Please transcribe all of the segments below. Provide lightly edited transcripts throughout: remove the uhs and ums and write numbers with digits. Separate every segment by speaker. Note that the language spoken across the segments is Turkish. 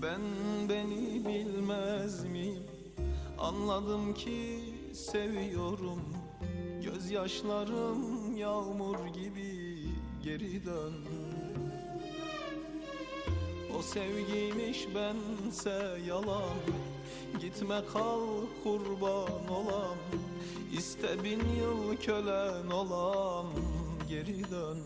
Speaker 1: Ben beni bilmez miyim? Anladım ki seviyorum. Gözyaşlarım yağmur gibi geri dön. O sevgiymiş bense yalan. Gitme kal kurban olam. İste 1000 yıl kölen olam, geri dön.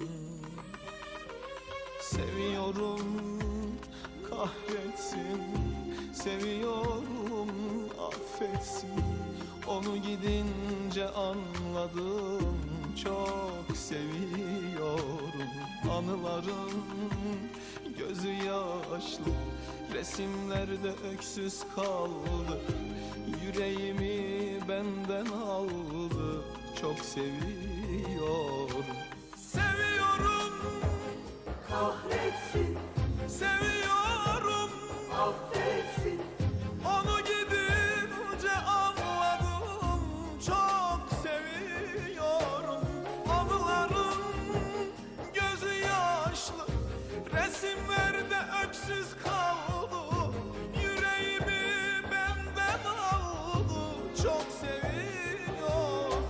Speaker 1: Seviyorum kahretsin, seviyorum affetsin. Onu gidince anladım, çok seviyorum. Anıların gözü yaşlı, resimlerde öksüz kaldı. Yüreğimi benden aldı, çok seviyorum. Seviyorum
Speaker 2: kahretsin,
Speaker 1: seviyorum
Speaker 2: affetsin.
Speaker 1: onu gidince anladım, çok seviyorum. Anıların gözü yaşlı, resimlerde öksüz kaldı. Yüreğimi benden aldı, çok seviyorum.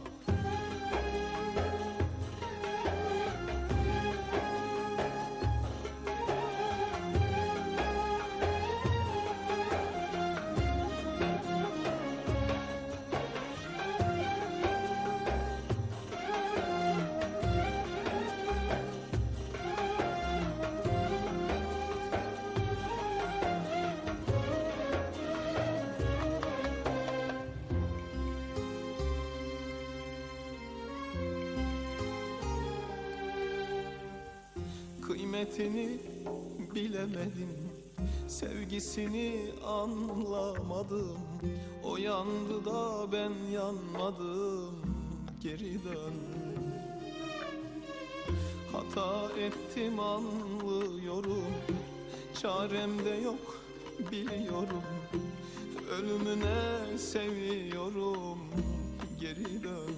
Speaker 1: Kıymetini bilemedim, sevgisini anlamadım. O yandı da ben yanmadım, geri dön. Hata ettim anlıyorum, çarem de yok biliyorum. Ölümüne seviyorum, geri dön.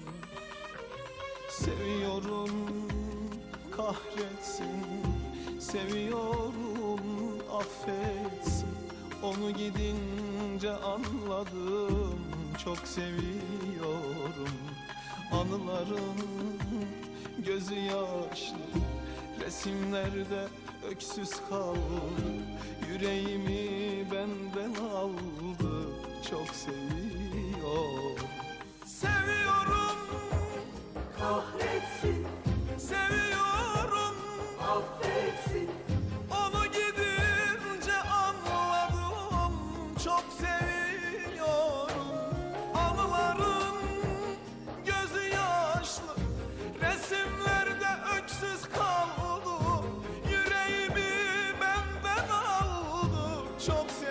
Speaker 1: Seviyorum kahretsin, seviyorum affetsin. Onu gidince anladım, çok seviyorum. Anıların gözü yaşlı, resimlerde öksüz kaldı. Yüreğimi benden aldı, çok seviyorum. Seviyorum
Speaker 2: Kahretsin,
Speaker 1: seviyorum
Speaker 2: affetsin.
Speaker 1: onu gidince anladım, çok seviyorum. Anıların gözü yaşlı, resimlerde öksüz kaldı. Yüreğimi benden aldı, çok seviyorum.